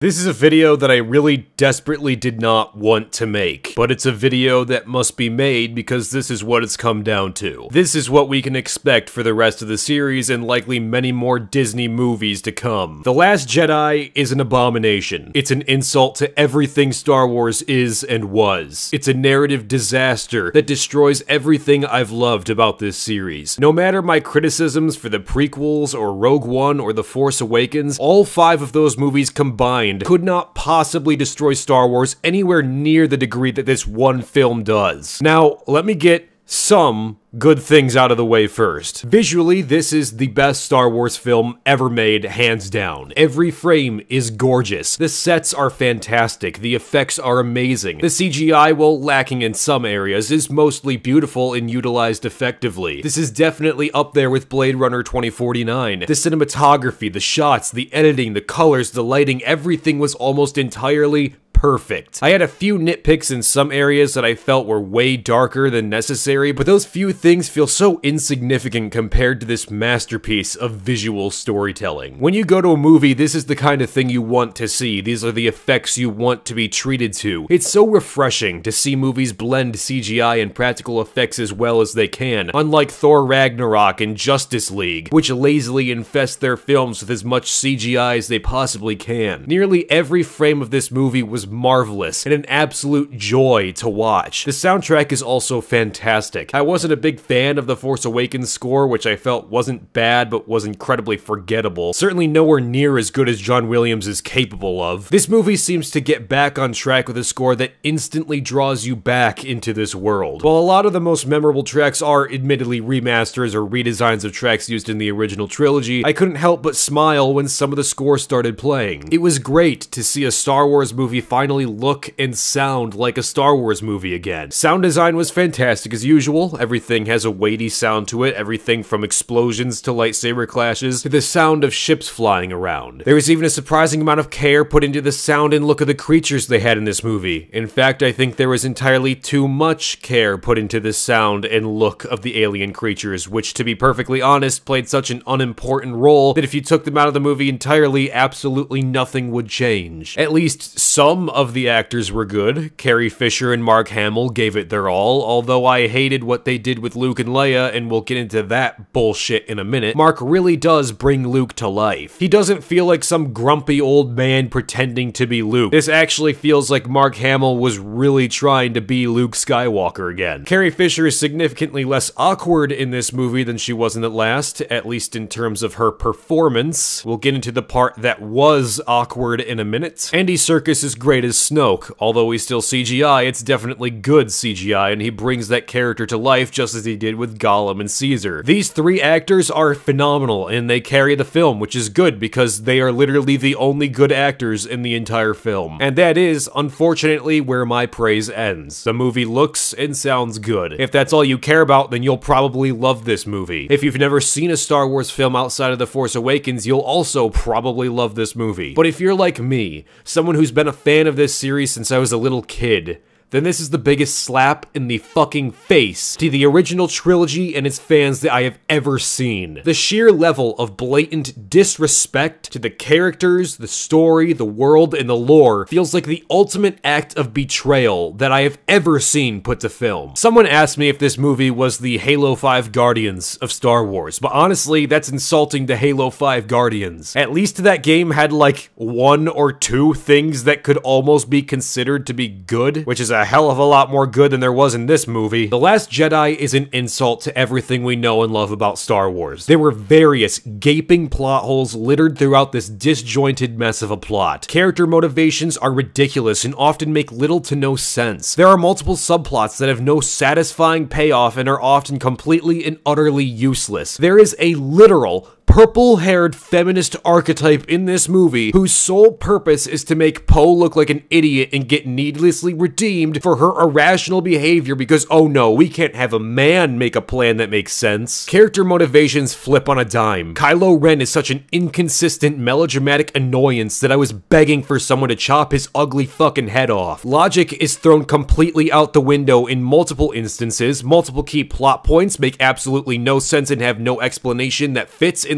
This is a video that I really desperately did not want to make, but it's a video that must be made because this is what it's come down to. This is what we can expect for the rest of the series and likely many more Disney movies to come. The Last Jedi is an abomination. It's an insult to everything Star Wars is and was. It's a narrative disaster that destroys everything I've loved about this series. No matter my criticisms for the prequels or Rogue One or The Force Awakens, all 5 of those movies combined could not possibly destroy Star Wars anywhere near the degree that this one film does. Now, let me get some good things out of the way first. Visually, this is the best Star Wars film ever made, hands down. Every frame is gorgeous. The sets are fantastic. The effects are amazing. The CGI, while lacking in some areas, is mostly beautiful and utilized effectively. This is definitely up there with Blade Runner 2049. The cinematography, the shots, the editing, the colors, the lighting, everything was almost entirely perfect. I had a few nitpicks in some areas that I felt were way darker than necessary, but those few things feel so insignificant compared to this masterpiece of visual storytelling. When you go to a movie, this is the kind of thing you want to see. These are the effects you want to be treated to. It's so refreshing to see movies blend CGI and practical effects as well as they can, unlike Thor Ragnarok and Justice League, which lazily infest their films with as much CGI as they possibly can. Nearly every frame of this movie was marvelous and an absolute joy to watch. The soundtrack is also fantastic. I wasn't a big fan of the Force Awakens score, which I felt wasn't bad but was incredibly forgettable. Certainly nowhere near as good as John Williams is capable of. This movie seems to get back on track with a score that instantly draws you back into this world. While a lot of the most memorable tracks are admittedly remasters or redesigns of tracks used in the original trilogy, I couldn't help but smile when some of the score started playing. It was great to see a Star Wars movie finally look and sound like a Star Wars movie again. Sound design was fantastic as usual. Everything has a weighty sound to it, everything from explosions to lightsaber clashes to the sound of ships flying around. There was even a surprising amount of care put into the sound and look of the creatures they had in this movie. In fact, I think there was entirely too much care put into the sound and look of the alien creatures, which, to be perfectly honest, played such an unimportant role that if you took them out of the movie entirely, absolutely nothing would change. At least some of the actors were good. Carrie Fisher and Mark Hamill gave it their all, although I hated what they did with Luke and Leia, and we'll get into that bullshit in a minute. Mark really does bring Luke to life. He doesn't feel like some grumpy old man pretending to be Luke. This actually feels like Mark Hamill was really trying to be Luke Skywalker again. Carrie Fisher is significantly less awkward in this movie than she was in the last, at least in terms of her performance. We'll get into the part that was awkward in a minute. Andy Serkis is great as Snoke. Although he's still CGI, it's definitely good CGI, and he brings that character to life just as he did with Gollum and Caesar. These 3 actors are phenomenal, and they carry the film, which is good because they are literally the only good actors in the entire film. And that is, unfortunately, where my praise ends. The movie looks and sounds good. If that's all you care about, then you'll probably love this movie. If you've never seen a Star Wars film outside of The Force Awakens, you'll also probably love this movie. But if you're like me, someone who's been a fan of this series since I was a little kid, then this is the biggest slap in the fucking face to the original trilogy and its fans that I have ever seen. The sheer level of blatant disrespect to the characters, the story, the world, and the lore feels like the ultimate act of betrayal that I have ever seen put to film. Someone asked me if this movie was the Halo 5 Guardians of Star Wars, but honestly, that's insulting to Halo 5 Guardians. At least that game had like 1 or 2 things that could almost be considered to be good, which is a hell of a lot more good than there was in this movie. The Last Jedi is an insult to everything we know and love about Star Wars. There were various gaping plot holes littered throughout this disjointed mess of a plot. Character motivations are ridiculous and often make little to no sense. There are multiple subplots that have no satisfying payoff and are often completely and utterly useless. There is a literal purple-haired feminist archetype in this movie whose sole purpose is to make Poe look like an idiot and get needlessly redeemed for her irrational behavior because, oh no, we can't have a man make a plan that makes sense. Character motivations flip on a dime. Kylo Ren is such an inconsistent, melodramatic annoyance that I was begging for someone to chop his ugly fucking head off. Logic is thrown completely out the window in multiple instances. Multiple key plot points make absolutely no sense and have no explanation that fits in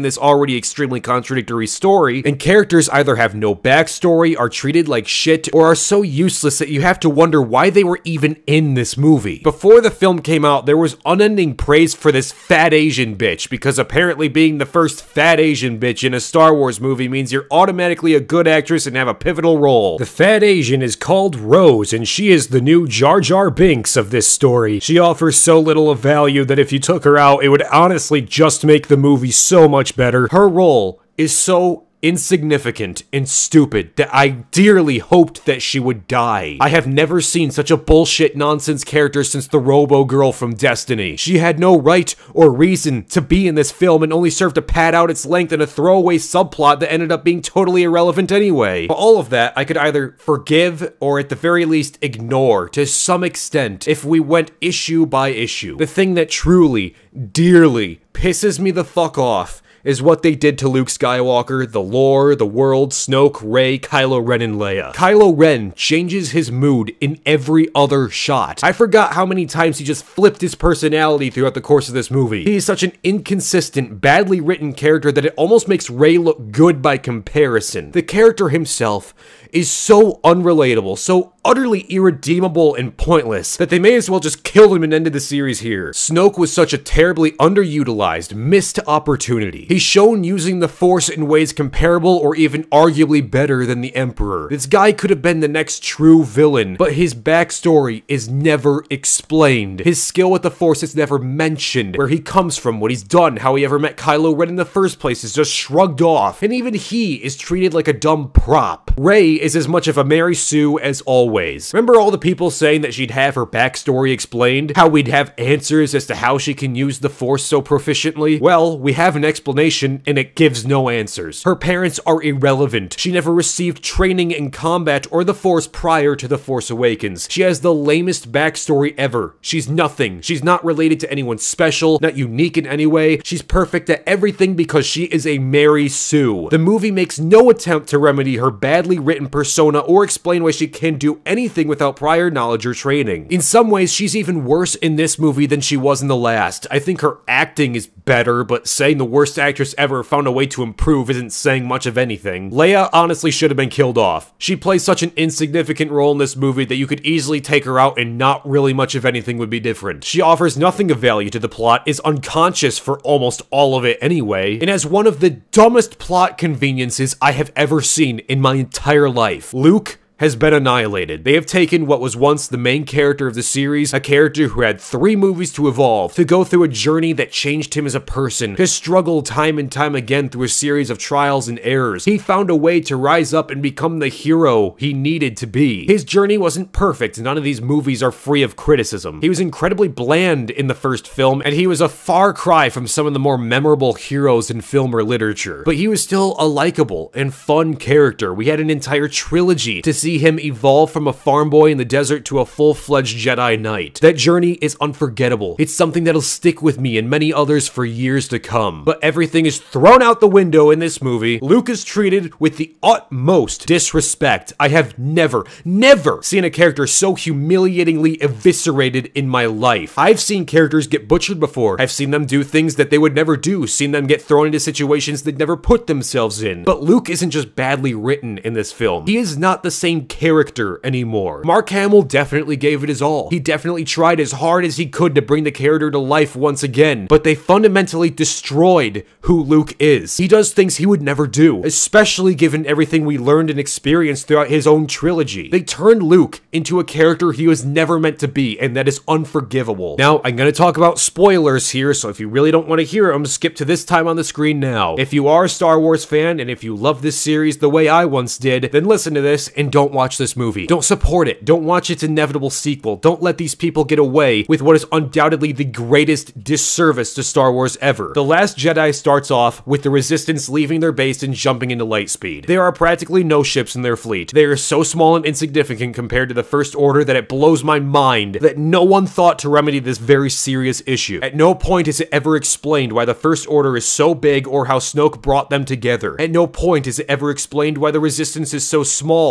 this already extremely contradictory story, and characters either have no backstory, are treated like shit, or are so useless that you have to wonder why they were even in this movie. Before the film came out, there was unending praise for this fat Asian bitch, because apparently being the first fat Asian bitch in a Star Wars movie means you're automatically a good actress and have a pivotal role. The fat Asian is called Rose, and she is the new Jar Jar Binks of this story. She offers so little of value that if you took her out, it would honestly just make the movie so much better. Her role is so insignificant and stupid that I dearly hoped that she would die. I have never seen such a bullshit nonsense character since the Robo Girl from Destiny. She had no right or reason to be in this film and only served to pad out its length in a throwaway subplot that ended up being totally irrelevant anyway. But all of that I could either forgive or at the very least ignore to some extent if we went issue by issue. The thing that truly, dearly pisses me the fuck off is what they did to Luke Skywalker, the lore, the world, Snoke, Rey, Kylo Ren, and Leia. Kylo Ren changes his mood in every other shot. I forgot how many times he just flipped his personality throughout the course of this movie. He is such an inconsistent, badly written character that it almost makes Rey look good by comparison. The character himself is so unrelatable, so utterly irredeemable and pointless that they may as well just kill him and ended the series here. Snoke was such a terribly underutilized, missed opportunity. He's shown using the Force in ways comparable or even arguably better than the Emperor. This guy could have been the next true villain, but his backstory is never explained. His skill with the Force is never mentioned. Where he comes from, what he's done, how he ever met Kylo Ren in the first place is just shrugged off, and even he is treated like a dumb prop. Rey is as much of a Mary Sue as always. Remember all the people saying that she'd have her backstory explained? How we'd have answers as to how she can use the Force so proficiently? Well, we have an explanation, and it gives no answers. Her parents are irrelevant. She never received training in combat or the Force prior to The Force Awakens. She has the lamest backstory ever. She's nothing. She's not related to anyone special, not unique in any way. She's perfect at everything because she is a Mary Sue. The movie makes no attempt to remedy her badly written persona or explain why she can do anything without prior knowledge or training. In some ways, she's even worse in this movie than she was in the last. I think her acting is better, but saying the worst actress ever found a way to improve isn't saying much of anything. Leia honestly should have been killed off. She plays such an insignificant role in this movie that you could easily take her out and not really much of anything would be different. She offers nothing of value to the plot, is unconscious for almost all of it anyway, and has one of the dumbest plot conveniences I have ever seen in my entire life. Luke has been annihilated. They have taken what was once the main character of the series, a character who had 3 movies to evolve, to go through a journey that changed him as a person, to struggle time and time again through a series of trials and errors. He found a way to rise up and become the hero he needed to be. His journey wasn't perfect. None of these movies are free of criticism. He was incredibly bland in the first film, and he was a far cry from some of the more memorable heroes in film or literature. But he was still a likable and fun character. We had an entire trilogy to see him evolve from a farm boy in the desert to a full-fledged Jedi Knight. That journey is unforgettable. It's something that'll stick with me and many others for years to come. But everything is thrown out the window in this movie. Luke is treated with the utmost disrespect. I have never seen a character so humiliatingly eviscerated in my life. I've seen characters get butchered before. I've seen them do things that they would never do, seen them get thrown into situations they'd never put themselves in. But Luke isn't just badly written in this film. He is not the same character anymore. Mark Hamill definitely gave it his all. He definitely tried as hard as he could to bring the character to life once again, but they fundamentally destroyed who Luke is. He does things he would never do, especially given everything we learned and experienced throughout his own trilogy. They turned Luke into a character he was never meant to be, and that is unforgivable. Now, I'm going to talk about spoilers here, so if you really don't want to hear them, skip to this time on the screen now. If you are a Star Wars fan, and if you love this series the way I once did, then listen to this and don't watch this movie. Don't support it. Don't watch its inevitable sequel. Don't let these people get away with what is undoubtedly the greatest disservice to Star Wars ever. The Last Jedi starts off with the Resistance leaving their base and jumping into lightspeed. There are practically no ships in their fleet. They are so small and insignificant compared to the First Order that it blows my mind that no one thought to remedy this very serious issue. At no point is it ever explained why the First Order is so big or how Snoke brought them together. At no point is it ever explained why the Resistance is so small when they were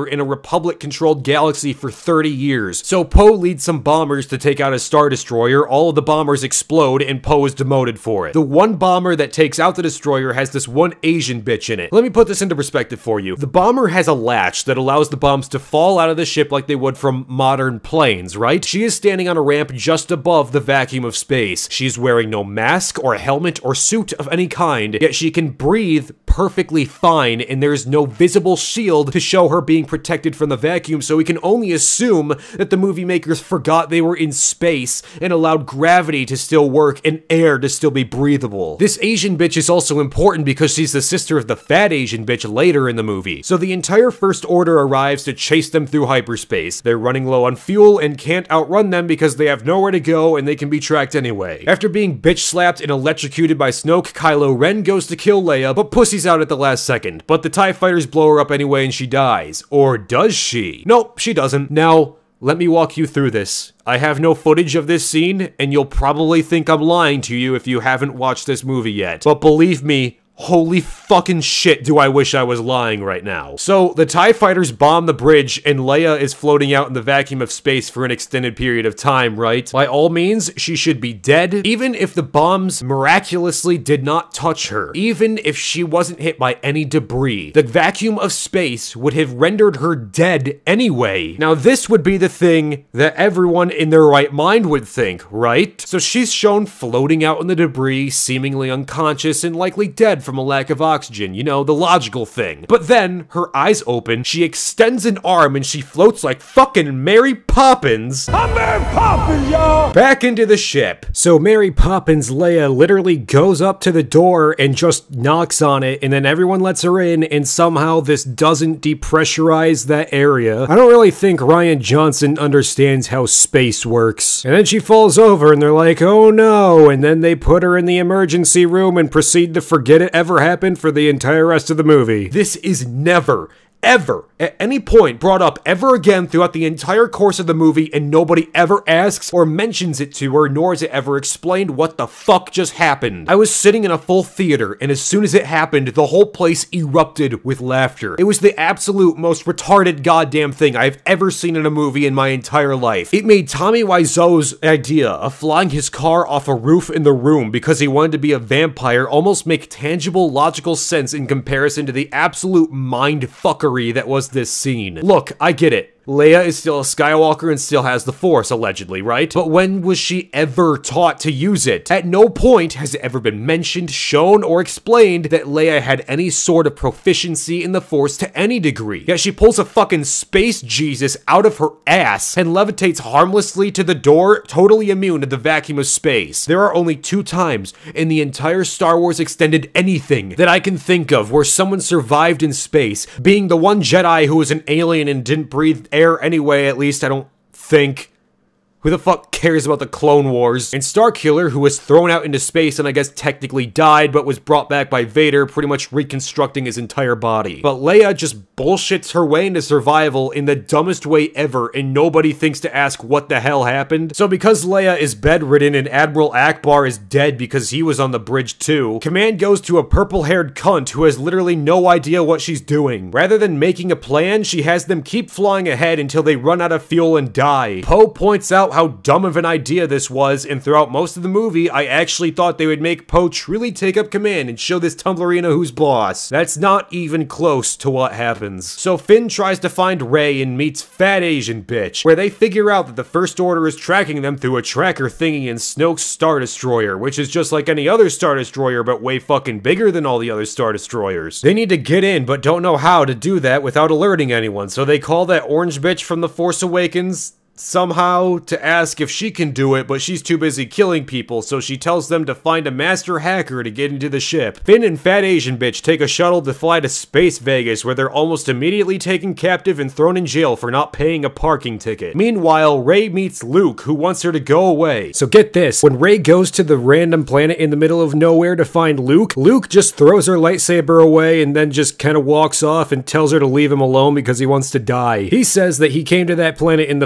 were in a Republic-controlled galaxy for 30 years. So Poe leads some bombers to take out a Star Destroyer, all of the bombers explode, and Poe is demoted for it. The one bomber that takes out the destroyer has this one Asian bitch in it. Let me put this into perspective for you. The bomber has a latch that allows the bombs to fall out of the ship like they would from modern planes, right? She is standing on a ramp just above the vacuum of space. She's wearing no mask or helmet or suit of any kind, yet she can breathe perfectly fine, and there's no visible shield to show her being protected from the vacuum, so we can only assume that the movie makers forgot they were in space and allowed gravity to still work and air to still be breathable. This Asian bitch is also important because she's the sister of the fat Asian bitch later in the movie. So the entire First Order arrives to chase them through hyperspace. They're running low on fuel and can't outrun them because they have nowhere to go and they can be tracked anyway. After being bitch slapped and electrocuted by Snoke, Kylo Ren goes to kill Leia, but pussies out at the last second. But the TIE fighters blow her up anyway and she dies. Or does she? Nope, she doesn't. Now, let me walk you through this. I have no footage of this scene, and you'll probably think I'm lying to you if you haven't watched this movie yet. But believe me, holy fucking shit do I wish I was lying right now. So, the TIE fighters bomb the bridge, and Leia is floating out in the vacuum of space for an extended period of time, right? By all means, she should be dead, even if the bombs miraculously did not touch her. Even if she wasn't hit by any debris. The vacuum of space would have rendered her dead anyway. Now, this would be the thing that everyone in their right mind would think, right? So she's shown floating out in the debris, seemingly unconscious and likely dead from a lack of oxygen, you know, the logical thing. But then, her eyes open, she extends an arm, and she floats like fucking Mary Poppins. I'm Mary Poppins, y'all! Back into the ship. So Mary Poppins Leia literally goes up to the door and just knocks on it, and then everyone lets her in, and somehow this doesn't depressurize that area. I don't really think Rian Johnson understands how space works. And then she falls over, and they're like, oh no, and then they put her in the emergency room and proceed to forget it ever happened for the entire rest of the movie. This is never, ever, at any point brought up ever again throughout the entire course of the movie, and nobody ever asks or mentions it to her, nor is it ever explained what the fuck just happened. I was sitting in a full theater, and as soon as it happened, the whole place erupted with laughter. It was the absolute most retarded goddamn thing I've ever seen in a movie in my entire life. It made Tommy Wiseau's idea of flying his car off a roof in the room because he wanted to be a vampire almost make tangible, logical sense in comparison to the absolute mind fuckery that was this scene. Look, I get it. Leia is still a Skywalker and still has the Force, allegedly, right? But when was she ever taught to use it? At no point has it ever been mentioned, shown, or explained that Leia had any sort of proficiency in the Force to any degree. Yet she pulls a fucking space Jesus out of her ass and levitates harmlessly to the door, totally immune to the vacuum of space. There are only 2 times in the entire Star Wars extended anything that I can think of where someone survived in space, being the one Jedi who was an alien and didn't breathe air anyway, at least I don't think. Who the fuck cares about the Clone Wars? And Starkiller, who was thrown out into space and I guess technically died, but was brought back by Vader, pretty much reconstructing his entire body. But Leia just bullshits her way into survival in the dumbest way ever, and nobody thinks to ask what the hell happened. So because Leia is bedridden and Admiral Akbar is dead because he was on the bridge too, command goes to a purple-haired cunt who has literally no idea what she's doing. Rather than making a plan, she has them keep flying ahead until they run out of fuel and die. Poe points out how dumb of an idea this was, and throughout most of the movie, I actually thought they would make Poe truly take up command and show this Tumblrina who's boss. That's not even close to what happens. So Finn tries to find Rey and meets Fat Asian Bitch, where they figure out that the First Order is tracking them through a tracker thingy in Snoke's Star Destroyer, which is just like any other Star Destroyer, but way fucking bigger than all the other Star Destroyers. They need to get in, but don't know how to do that without alerting anyone, so they call that orange bitch from The Force Awakens somehow to ask if she can do it, but she's too busy killing people, so she tells them to find a master hacker to get into the ship. Finn and Fat Asian Bitch take a shuttle to fly to Space Vegas, where they're almost immediately taken captive and thrown in jail for not paying a parking ticket. Meanwhile, Rey meets Luke, who wants her to go away. So get this, when Rey goes to the random planet in the middle of nowhere to find Luke, Luke just throws her lightsaber away and then just kind of walks off and tells her to leave him alone because he wants to die. He says that he came to that planet in the first place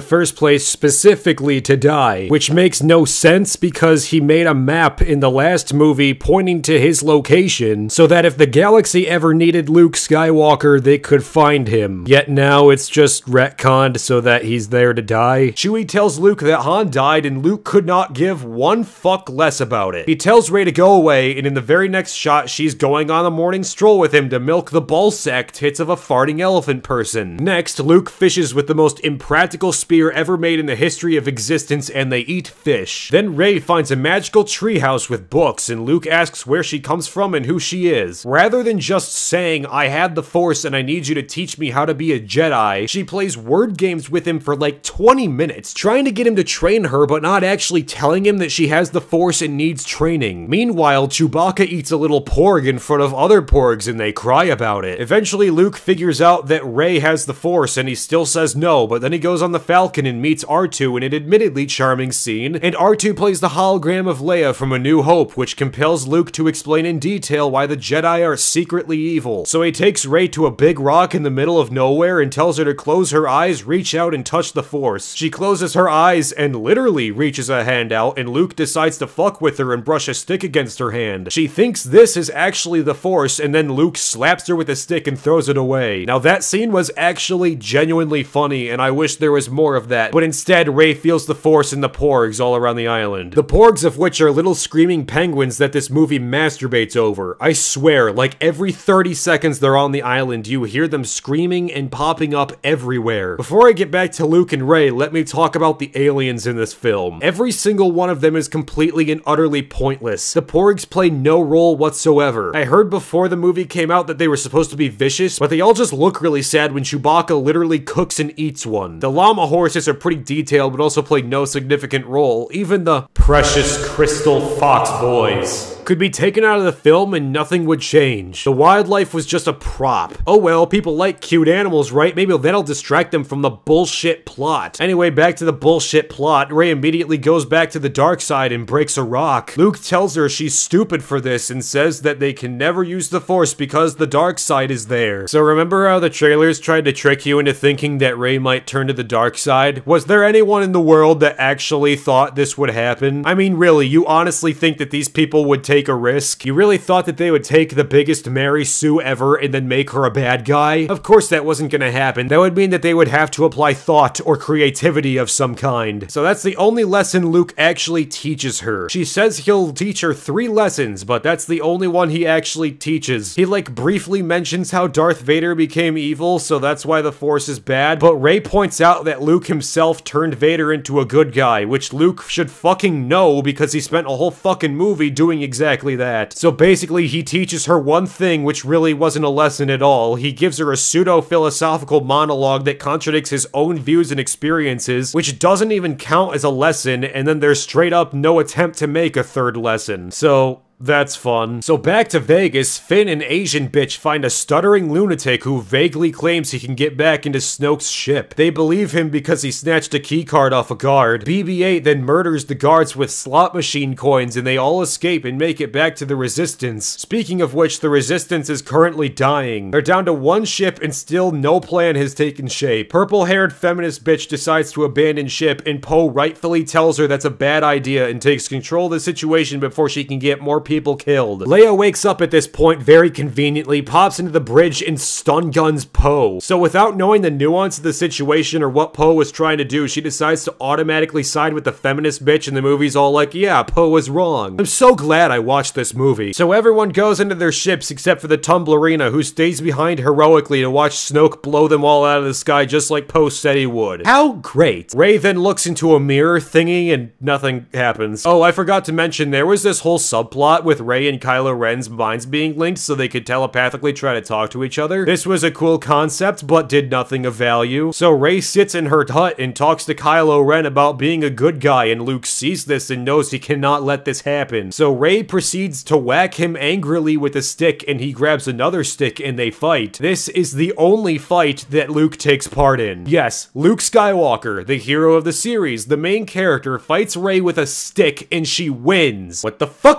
place specifically to die, which makes no sense because he made a map in the last movie pointing to his location so that if the galaxy ever needed Luke Skywalker, they could find him. Yet now it's just retconned so that he's there to die. Chewie tells Luke that Han died and Luke could not give one fuck less about it. He tells Rey to go away, and in the very next shot, she's going on a morning stroll with him to milk the ballsack tits of a farting elephant person. Next, Luke fishes with the most impractical spear ever made in the history of existence, and they eat fish. Then Rey finds a magical treehouse with books, and Luke asks where she comes from and who she is. Rather than just saying, I had the Force and I need you to teach me how to be a Jedi, she plays word games with him for like 20 minutes, trying to get him to train her but not actually telling him that she has the Force and needs training. Meanwhile, Chewbacca eats a little porg in front of other porgs and they cry about it. Eventually, Luke figures out that Rey has the Force and he still says no, but then he goes on the Falcon and meets R2 in an admittedly charming scene, and R2 plays the hologram of Leia from A New Hope, which compels Luke to explain in detail why the Jedi are secretly evil. So he takes Rey to a big rock in the middle of nowhere and tells her to close her eyes, reach out, and touch the Force. She closes her eyes and literally reaches a hand out, and Luke decides to fuck with her and brush a stick against her hand. She thinks this is actually the Force, and then Luke slaps her with a stick and throws it away. Now that scene was actually genuinely funny, and I wish there was more of that, but instead Rey feels the Force in the porgs all around the island. The porgs of which are little screaming penguins that this movie masturbates over. I swear, like every 30 seconds they're on the island, you hear them screaming and popping up everywhere. Before I get back to Luke and Rey, let me talk about the aliens in this film. Every single one of them is completely and utterly pointless. The porgs play no role whatsoever. I heard before the movie came out that they were supposed to be vicious, but they all just look really sad when Chewbacca literally cooks and eats one. The llama horses are pretty detailed, but also play no significant role. Even the precious crystal fox boys could be taken out of the film and nothing would change. The wildlife was just a prop. Oh well, people like cute animals, right? Maybe that'll distract them from the bullshit plot. Anyway, back to the bullshit plot. Rey immediately goes back to the dark side and breaks a rock. Luke tells her she's stupid for this and says that they can never use the Force because the dark side is there. So remember how the trailers tried to trick you into thinking that Rey might turn to the dark side? Was there anyone in the world that actually thought this would happen? I mean, really, you honestly think that these people would take a risk? You really thought that they would take the biggest Mary Sue ever and then make her a bad guy? Of course that wasn't gonna happen. That would mean that they would have to apply thought or creativity of some kind. So that's the only lesson Luke actually teaches her. She says he'll teach her 3 lessons, but that's the only one he actually teaches. He like briefly mentions how Darth Vader became evil, so that's why the Force is bad, but Rey points out that Luke himself turned Vader into a good guy, which Luke should fucking know because he spent a whole fucking movie doing exactly that. So basically he teaches her one thing which really wasn't a lesson at all. He gives her a pseudo-philosophical monologue that contradicts his own views and experiences, which doesn't even count as a lesson, and then there's straight up no attempt to make a 3rd lesson. So that's fun. So back to Vegas, Finn and Asian bitch find a stuttering lunatic who vaguely claims he can get back into Snoke's ship. They believe him because he snatched a keycard off a guard. BB-8 then murders the guards with slot machine coins and they all escape and make it back to the Resistance. Speaking of which, the Resistance is currently dying. They're down to 1 ship and still no plan has taken shape. Purple-haired feminist bitch decides to abandon ship and Poe rightfully tells her that's a bad idea and takes control of the situation before she can get more people killed. Leia wakes up at this point very conveniently, pops into the bridge, and stun guns Poe. So without knowing the nuance of the situation or what Poe was trying to do, she decides to automatically side with the feminist bitch, and the movie's all like, yeah, Poe was wrong. I'm so glad I watched this movie. So everyone goes into their ships except for the Tumblerina, who stays behind heroically to watch Snoke blow them all out of the sky just like Poe said he would. How great. Rey then looks into a mirror thingy and nothing happens. Oh, I forgot to mention, there was this whole subplot with Rey and Kylo Ren's minds being linked so they could telepathically try to talk to each other. This was a cool concept, but did nothing of value. So Rey sits in her hut and talks to Kylo Ren about being a good guy, and Luke sees this and knows he cannot let this happen. So Rey proceeds to whack him angrily with a stick, and he grabs another stick and they fight. This is the only fight that Luke takes part in. Yes, Luke Skywalker, the hero of the series, the main character, fights Rey with a stick and she wins. What the fuck do you mean?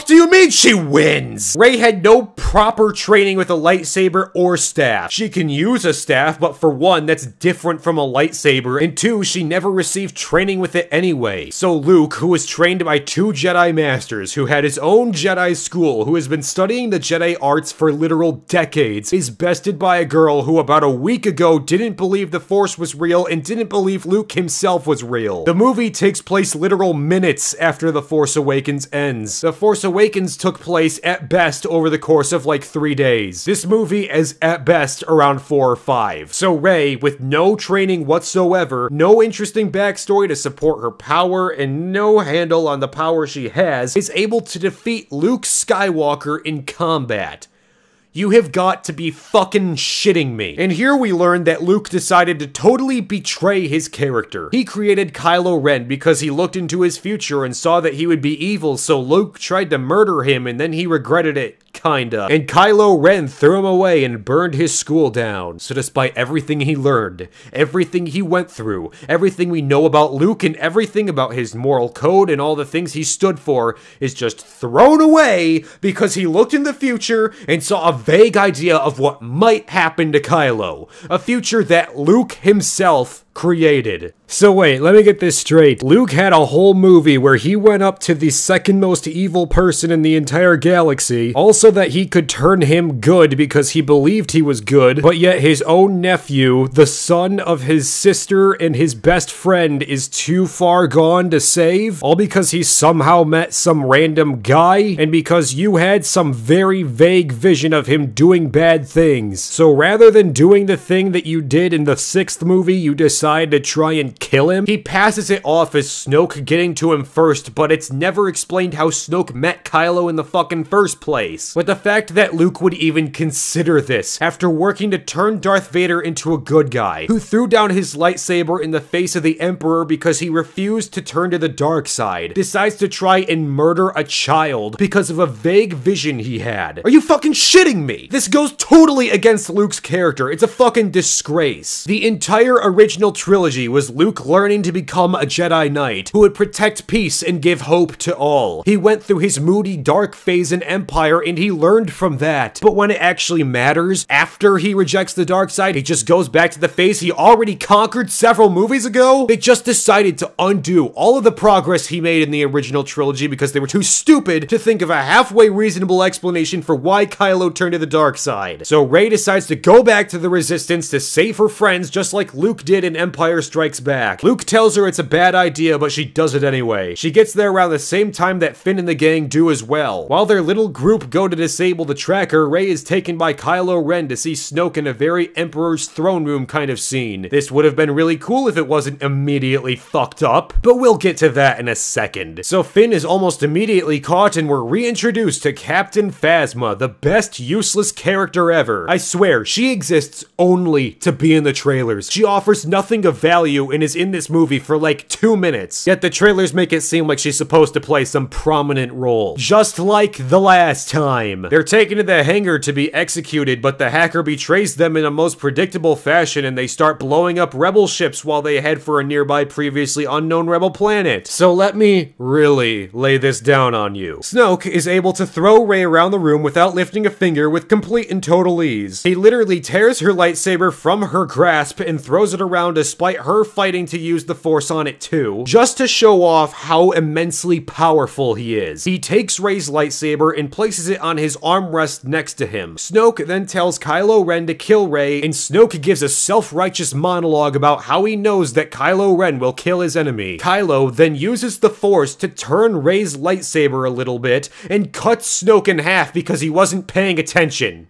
mean she wins? Rey had no proper training with a lightsaber or staff. She can use a staff, but for one, that's different from a lightsaber, and two, she never received training with it anyway. So Luke, who was trained by 2 Jedi Masters, who had his own Jedi school, who has been studying the Jedi arts for literal decades, is bested by a girl who about a week ago didn't believe the Force was real and didn't believe Luke himself was real. The movie takes place literal minutes after The Force Awakens ends. The Force Awakens took place at best over the course of like 3 days. This movie is at best around 4 or 5. So Rey, with no training whatsoever, no interesting backstory to support her power, and no handle on the power she has, is able to defeat Luke Skywalker in combat. You have got to be fucking shitting me. And here we learn that Luke decided to totally betray his character. He created Kylo Ren because he looked into his future and saw that he would be evil, so Luke tried to murder him and then he regretted it. Kinda. And Kylo Ren threw him away and burned his school down. So despite everything he learned, everything he went through, everything we know about Luke and everything about his moral code and all the things he stood for is just thrown away because he looked in the future and saw a vague idea of what might happen to Kylo. A future that Luke himself created. So wait, let me get this straight. Luke had a whole movie where he went up to the second most evil person in the entire galaxy, also that he could turn him good because he believed he was good, but yet his own nephew, the son of his sister and his best friend, is too far gone to save, all because he somehow met some random guy, and because you had some very vague vision of him doing bad things. So rather than doing the thing that you did in the 6th movie, you decided to try and kill him. He passes it off as Snoke getting to him first, but it's never explained how Snoke met Kylo in the fucking first place. But the fact that Luke would even consider this after working to turn Darth Vader into a good guy, who threw down his lightsaber in the face of the Emperor because he refused to turn to the dark side, decides to try and murder a child because of a vague vision he had. Are you fucking shitting me? This goes totally against Luke's character. It's a fucking disgrace. The entire original trilogy was Luke learning to become a Jedi Knight who would protect peace and give hope to all. He went through his moody dark phase in Empire and he learned from that. But when it actually matters, after he rejects the dark side, he just goes back to the phase he already conquered several movies ago. They just decided to undo all of the progress he made in the original trilogy because they were too stupid to think of a halfway reasonable explanation for why Kylo turned to the dark side. So Rey decides to go back to the Resistance to save her friends just like Luke did in Empire Strikes Back. Luke tells her it's a bad idea, but she does it anyway. She gets there around the same time that Finn and the gang do as well. While their little group go to disable the tracker, Rey is taken by Kylo Ren to see Snoke in a very Emperor's throne room kind of scene. This would have been really cool if it wasn't immediately fucked up, but we'll get to that in a second. So Finn is almost immediately caught and we're reintroduced to Captain Phasma, the best useless character ever. I swear, she exists only to be in the trailers. She offers nothing of value and is in this movie for like 2 minutes, yet the trailers make it seem like she's supposed to play some prominent role. Just like the last time. They're taken to the hangar to be executed, but the hacker betrays them in a most predictable fashion and they start blowing up rebel ships while they head for a nearby previously unknown rebel planet. So let me really lay this down on you. Snoke is able to throw Rey around the room without lifting a finger with complete and total ease. He literally tears her lightsaber from her grasp and throws it around despite her fighting to use the Force on it too, just to show off how immensely powerful he is. He takes Rey's lightsaber and places it on his armrest next to him. Snoke then tells Kylo Ren to kill Rey, and Snoke gives a self-righteous monologue about how he knows that Kylo Ren will kill his enemy. Kylo then uses the Force to turn Rey's lightsaber a little bit and cuts Snoke in half because he wasn't paying attention.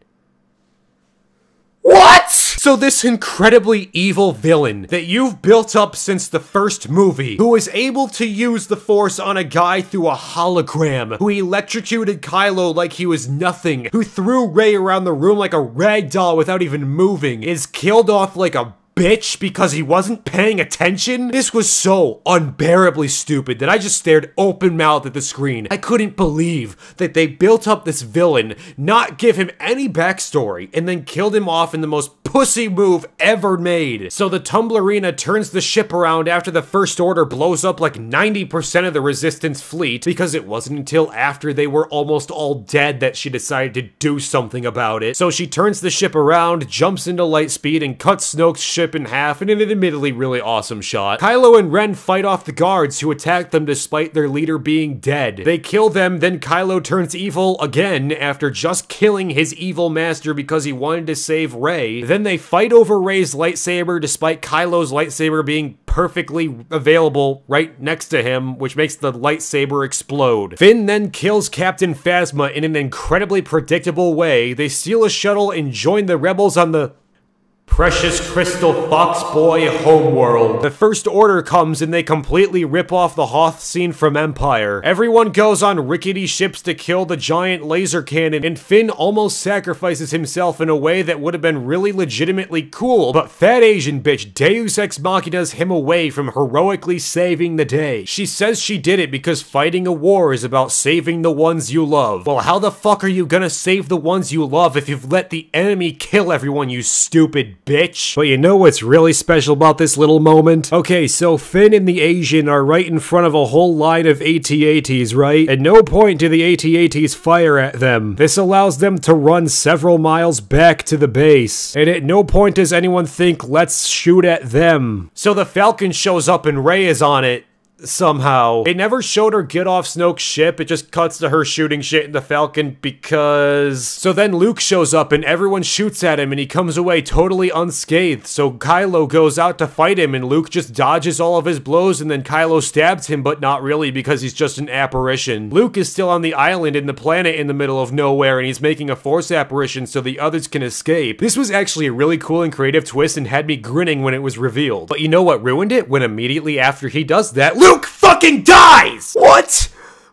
What? So this incredibly evil villain that you've built up since the first movie, who was able to use the Force on a guy through a hologram, who electrocuted Kylo like he was nothing, who threw Rey around the room like a rag doll without even moving, is killed off like a bitch because he wasn't paying attention? This was so unbearably stupid that I just stared open-mouthed at the screen. I couldn't believe that they built up this villain, not give him any backstory, and then killed him off in the most pussy move ever made. So the Tumblerina turns the ship around after the First Order blows up like 90% of the Resistance fleet, because it wasn't until after they were almost all dead that she decided to do something about it. So she turns the ship around, jumps into Lightspeed, and cuts Snoke's ship in half in an admittedly really awesome shot. Kylo and Ren fight off the guards who attack them despite their leader being dead. They kill them, then Kylo turns evil again after just killing his evil master because he wanted to save Rey. Then they fight over Rey's lightsaber despite Kylo's lightsaber being perfectly available right next to him, which makes the lightsaber explode. Finn then kills Captain Phasma in an incredibly predictable way. They steal a shuttle and join the rebels on the Precious Crystal Fox Boy homeworld. The First Order comes and they completely rip off the Hoth scene from Empire. Everyone goes on rickety ships to kill the giant laser cannon, and Finn almost sacrifices himself in a way that would have been really legitimately cool, but fat Asian bitch Deus Ex Machinas him away from heroically saving the day. She says she did it because fighting a war is about saving the ones you love. Well, how the fuck are you gonna save the ones you love if you've let the enemy kill everyone, you stupid bitch? But you know what's really special about this little moment? Okay, so Finn and the Asian are right in front of a whole line of AT-ATs, right? At no point do the AT-ATs fire at them. This allows them to run several miles back to the base. And at no point does anyone think, let's shoot at them. So the Falcon shows up and Rey is on it. Somehow. They never showed her get off Snoke's ship, it just cuts to her shooting shit in the Falcon because... So then Luke shows up and everyone shoots at him and he comes away totally unscathed, so Kylo goes out to fight him and Luke just dodges all of his blows and then Kylo stabs him, but not really because he's just an apparition. Luke is still on the island in the planet in the middle of nowhere and he's making a Force apparition so the others can escape. This was actually a really cool and creative twist and had me grinning when it was revealed. But you know what ruined it? When immediately after he does that, Luke fucking dies! What?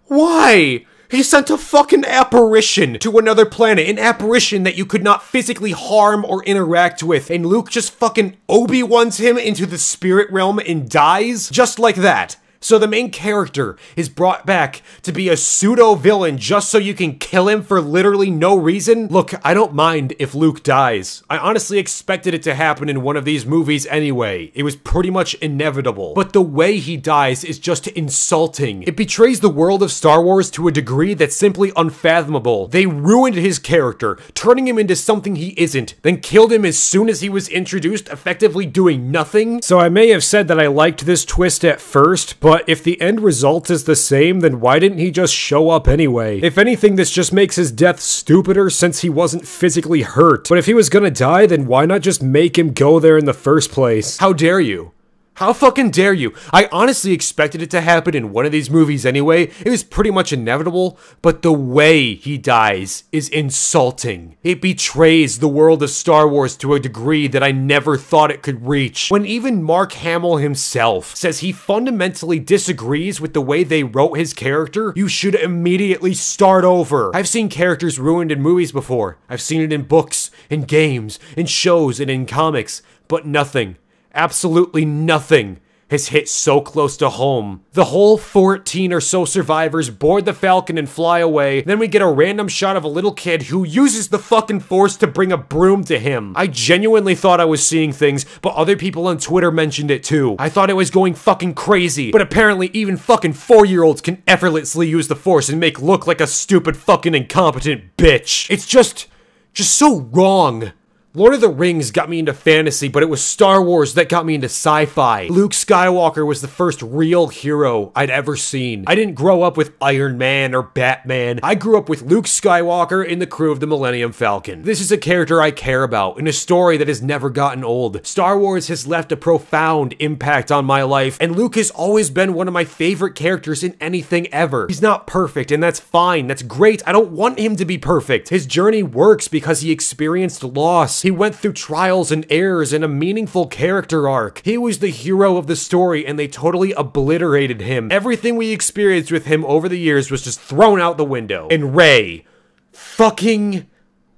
Why? He sent a fucking apparition to another planet, an apparition that you could not physically harm or interact with, and Luke just fucking Obi-Wans him into the spirit realm and dies? Just like that. So the main character is brought back to be a pseudo-villain just so you can kill him for literally no reason? Look, I don't mind if Luke dies. I honestly expected it to happen in one of these movies anyway. It was pretty much inevitable. But the way he dies is just insulting. It betrays the world of Star Wars to a degree that's simply unfathomable. They ruined his character, turning him into something he isn't, then killed him as soon as he was introduced, effectively doing nothing. So I may have said that I liked this twist at first, but if the end result is the same, then why didn't he just show up anyway? If anything, this just makes his death stupider since he wasn't physically hurt. But if he was gonna die, then why not just make him go there in the first place? How dare you? How fucking dare you? I honestly expected it to happen in one of these movies anyway. It was pretty much inevitable, but the way he dies is insulting. It betrays the world of Star Wars to a degree that I never thought it could reach. When even Mark Hamill himself says he fundamentally disagrees with the way they wrote his character, you should immediately start over. I've seen characters ruined in movies before. I've seen it in books, in games, in shows, and in comics, but nothing. Absolutely nothing has hit so close to home. The whole 14 or so survivors board the Falcon and fly away, then we get a random shot of a little kid who uses the fucking Force to bring a broom to him. I genuinely thought I was seeing things, but other people on Twitter mentioned it too. I thought it was going fucking crazy, but apparently even fucking 4-year-olds can effortlessly use the Force and make look like a stupid fucking incompetent bitch. It's just so wrong. Lord of the Rings got me into fantasy, but it was Star Wars that got me into sci-fi. Luke Skywalker was the first real hero I'd ever seen. I didn't grow up with Iron Man or Batman. I grew up with Luke Skywalker in the crew of the Millennium Falcon. This is a character I care about, in a story that has never gotten old. Star Wars has left a profound impact on my life, and Luke has always been one of my favorite characters in anything ever. He's not perfect, and that's fine. That's great. I don't want him to be perfect. His journey works because he experienced loss. He went through trials and errors and a meaningful character arc. He was the hero of the story and they totally obliterated him. Everything we experienced with him over the years was just thrown out the window. And Rey, fucking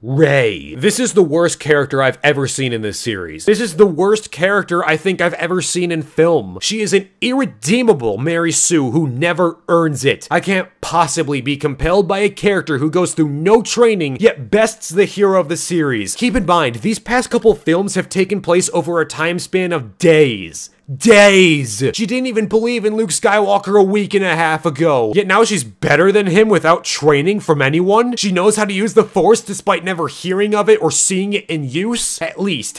Rey. This is the worst character I've ever seen in this series. This is the worst character I think I've ever seen in film. She is an irredeemable Mary Sue who never earns it. I can't possibly be compelled by a character who goes through no training, yet bests the hero of the series. Keep in mind, these past couple films have taken place over a time span of days. Days! She didn't even believe in Luke Skywalker a week and a half ago. Yet now she's better than him without training from anyone? She knows how to use the Force despite never hearing of it or seeing it in use? At least,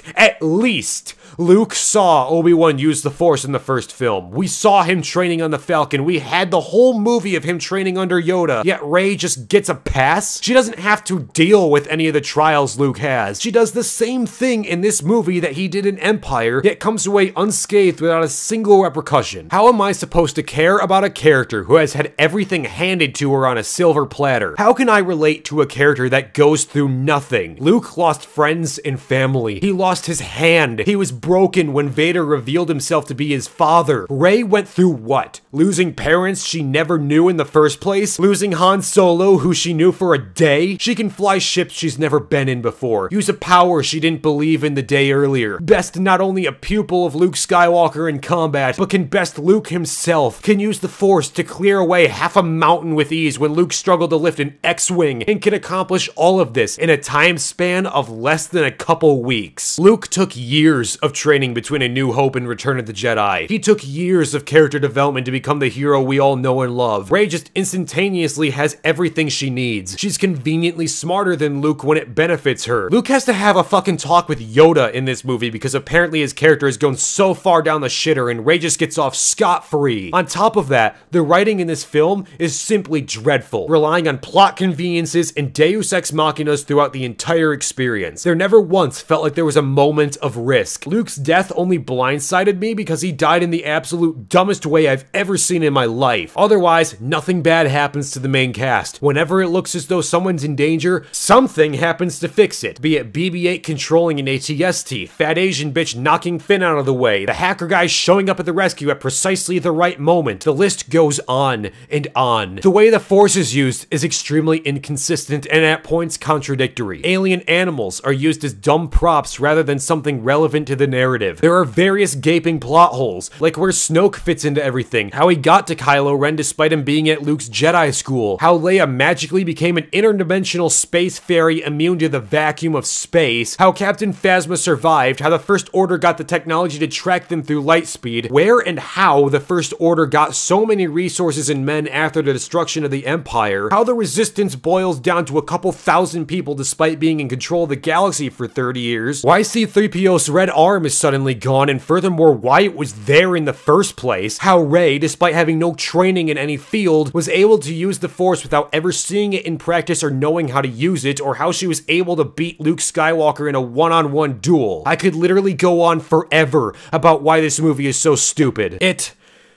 Luke saw Obi-Wan use the Force in the first film. We saw him training on the Falcon. We had the whole movie of him training under Yoda. Yet Rey just gets a pass? She doesn't have to deal with any of the trials Luke has. She does the same thing in this movie that he did in Empire, yet comes away unscathed without a single repercussion. How am I supposed to care about a character who has had everything handed to her on a silver platter? How can I relate to a character that goes through nothing? Luke lost friends and family. He lost his hand. He was broken when Vader revealed himself to be his father. Rey went through what? Losing parents she never knew in the first place? Losing Han Solo, who she knew for a day? She can fly ships she's never been in before. Use a power she didn't believe in the day earlier. Best not only a pupil of Luke Skywalker in combat, but can best Luke himself. Can use the Force to clear away half a mountain with ease when Luke struggled to lift an X-Wing, and can accomplish all of this in a time span of less than a couple weeks. Luke took years of training between A New Hope and Return of the Jedi. He took years of character development to become the hero we all know and love. Rey just instantaneously has everything she needs. She's conveniently smarter than Luke when it benefits her. Luke has to have a fucking talk with Yoda in this movie because apparently his character has gone so far down the shitter and Rey just gets off scot-free. On top of that, the writing in this film is simply dreadful, relying on plot conveniences and deus ex machinas throughout the entire experience. There never once felt like there was a moment of risk. Luke's death only blindsided me because he died in the absolute dumbest way I've ever seen in my life. Otherwise, nothing bad happens to the main cast. Whenever it looks as though someone's in danger, something happens to fix it. Be it BB-8 controlling an ATST, fat Asian bitch knocking Finn out of the way, the hacker guy showing up at the rescue at precisely the right moment. The list goes on and on. The way the Force is used is extremely inconsistent and at points contradictory. Alien animals are used as dumb props rather than something relevant to the narrative. There are various gaping plot holes, like where Snoke fits into everything, how he got to Kylo Ren despite him being at Luke's Jedi school, how Leia magically became an interdimensional space fairy immune to the vacuum of space, how Captain Phasma survived, how the First Order got the technology to track them through light speed, where and how the First Order got so many resources and men after the destruction of the Empire, how the Resistance boils down to a couple thousand people despite being in control of the galaxy for 30 years, why C-3PO's red arm is suddenly gone, and furthermore why it was there in the first place, how Rey, despite having no training in any field, was able to use the Force without ever seeing it in practice or knowing how to use it, or how she was able to beat Luke Skywalker in a one-on-one duel. I could literally go on forever about why this movie is so stupid. It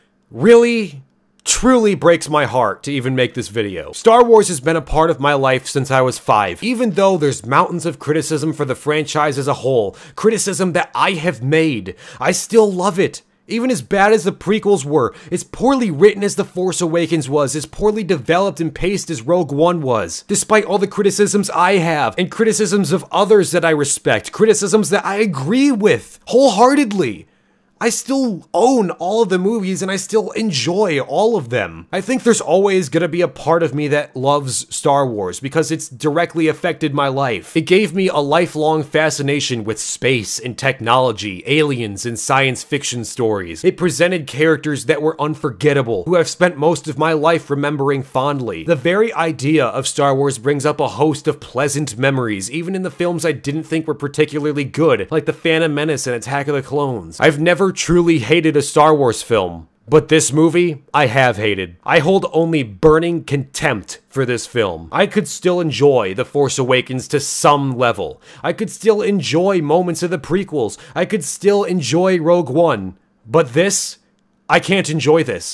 really truly breaks my heart to even make this video. Star Wars has been a part of my life since I was 5. Even though there's mountains of criticism for the franchise as a whole, criticism that I have made, I still love it. Even as bad as the prequels were, as poorly written as The Force Awakens was, as poorly developed and paced as Rogue One was, despite all the criticisms I have, and criticisms of others that I respect, criticisms that I agree with wholeheartedly, I still own all of the movies and I still enjoy all of them. I think there's always gonna be a part of me that loves Star Wars because it's directly affected my life. It gave me a lifelong fascination with space and technology, aliens and science fiction stories. It presented characters that were unforgettable, who I've spent most of my life remembering fondly. The very idea of Star Wars brings up a host of pleasant memories, even in the films I didn't think were particularly good, like The Phantom Menace and Attack of the Clones. I've never truly hated a Star Wars film, but this movie, I have hated. I hold only burning contempt for this film. I could still enjoy The Force Awakens to some level. I could still enjoy moments of the prequels. I could still enjoy Rogue One. But this, I can't enjoy this.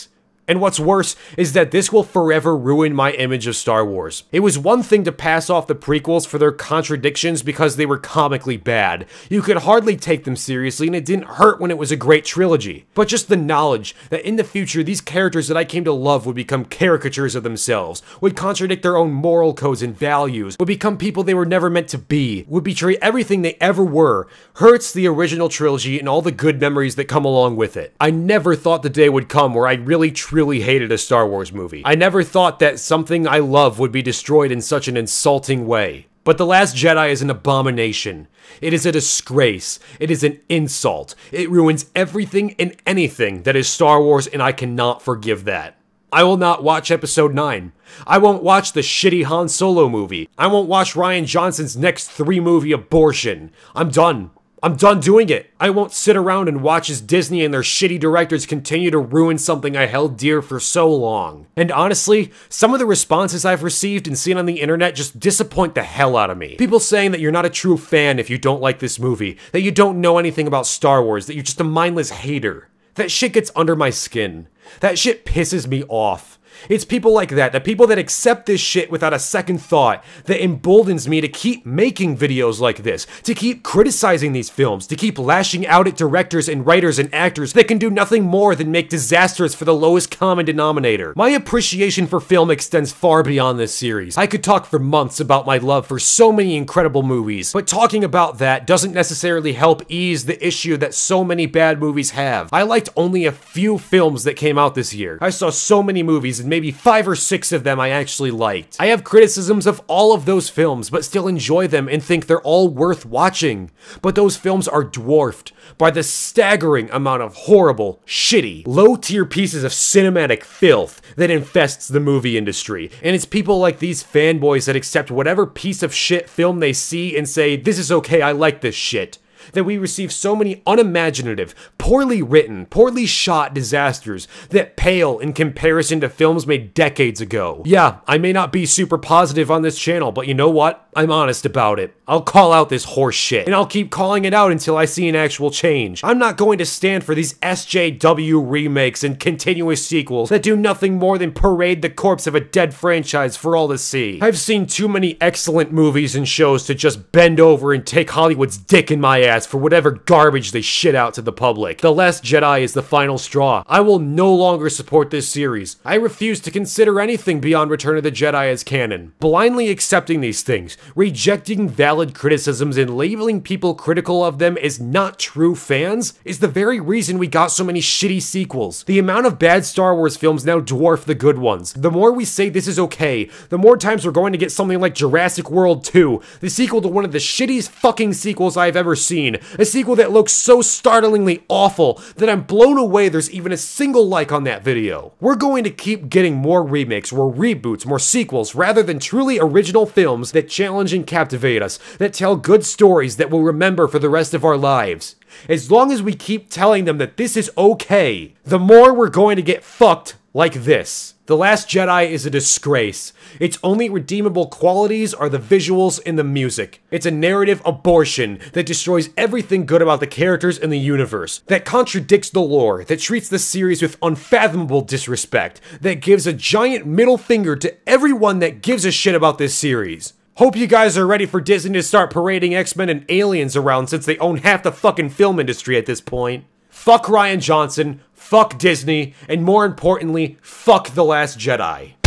And what's worse is that this will forever ruin my image of Star Wars. It was one thing to pass off the prequels for their contradictions because they were comically bad. You could hardly take them seriously and it didn't hurt when it was a great trilogy. But just the knowledge that in the future these characters that I came to love would become caricatures of themselves, would contradict their own moral codes and values, would become people they were never meant to be, would betray everything they ever were, hurts the original trilogy and all the good memories that come along with it. I never thought the day would come where I really truly hated a Star Wars movie. I never thought that something I love would be destroyed in such an insulting way. But The Last Jedi is an abomination. It is a disgrace. It is an insult. It ruins everything and anything that is Star Wars, and I cannot forgive that. I will not watch Episode 9. I won't watch the shitty Han Solo movie. I won't watch Rian Johnson's next 3-movie abortion. I'm done. I'm done doing it. I won't sit around and watch as Disney and their shitty directors continue to ruin something I held dear for so long. And honestly, some of the responses I've received and seen on the internet just disappoint the hell out of me. People saying that you're not a true fan if you don't like this movie, that you don't know anything about Star Wars, that you're just a mindless hater. That shit gets under my skin. That shit pisses me off. It's people like that, the people that accept this shit without a second thought, that emboldens me to keep making videos like this, to keep criticizing these films, to keep lashing out at directors and writers and actors that can do nothing more than make disasters for the lowest common denominator. My appreciation for film extends far beyond this series. I could talk for months about my love for so many incredible movies, but talking about that doesn't necessarily help ease the issue that so many bad movies have. I liked only a few films that came out this year. I saw so many movies and maybe 5 or 6 of them I actually liked. I have criticisms of all of those films, but still enjoy them and think they're all worth watching. But those films are dwarfed by the staggering amount of horrible, shitty, low-tier pieces of cinematic filth that infests the movie industry. And it's people like these fanboys that accept whatever piece of shit film they see and say, this is okay, I like this shit. That we receive so many unimaginative, poorly written, poorly shot disasters that pale in comparison to films made decades ago. Yeah, I may not be super positive on this channel, but you know what? I'm honest about it. I'll call out this horse shit, and I'll keep calling it out until I see an actual change. I'm not going to stand for these SJW remakes and continuous sequels that do nothing more than parade the corpse of a dead franchise for all to see. I've seen too many excellent movies and shows to just bend over and take Hollywood's dick in my ass for whatever garbage they shit out to the public. The Last Jedi is the final straw. I will no longer support this series. I refuse to consider anything beyond Return of the Jedi as canon. Blindly accepting these things, rejecting valid criticisms, and labeling people critical of them as not true fans is the very reason we got so many shitty sequels. The amount of bad Star Wars films now dwarf the good ones. The more we say this is okay, the more times we're going to get something like Jurassic World 2, the sequel to one of the shittiest fucking sequels I've ever seen. A sequel that looks so startlingly awful that I'm blown away there's even a single like on that video. We're going to keep getting more remakes, more reboots, more sequels, rather than truly original films that challenge and captivate us, that tell good stories that we'll remember for the rest of our lives. As long as we keep telling them that this is okay, the more we're going to get fucked like this. The Last Jedi is a disgrace. Its only redeemable qualities are the visuals and the music. It's a narrative abortion that destroys everything good about the characters and the universe, that contradicts the lore, that treats the series with unfathomable disrespect, that gives a giant middle finger to everyone that gives a shit about this series. Hope you guys are ready for Disney to start parading X-Men and aliens around since they own half the fucking film industry at this point. Fuck Rian Johnson, fuck Disney, and more importantly, fuck The Last Jedi.